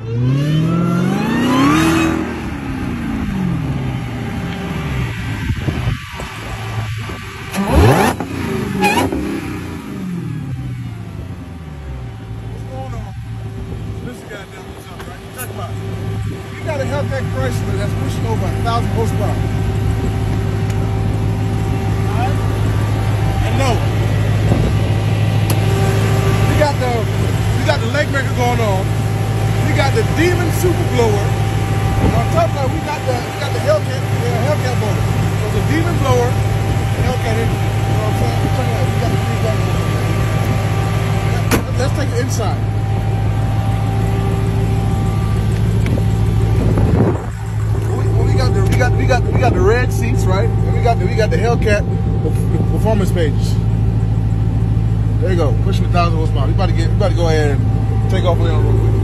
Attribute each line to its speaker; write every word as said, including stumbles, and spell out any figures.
Speaker 1: mister Gotdamnit, what's up, right? Check them out. You got a Hellcat Chrysler that's pushing over a thousand horsepower. Alright? And no. We got the we got the leg maker going on. We got the Demon Super Blower. And on top of that, we got the we got the Hellcat, the Hellcat motor. So the Demon blower, the Hellcat engine. You know what I'm saying? Check it out. We got the three guns. Let's take it inside. We got the we got we got we got the red seats, right? And we got the we got the Hellcat performance pages. There you go, pushing a thousand horsepower. We about to get we about to go ahead and take off on real quick.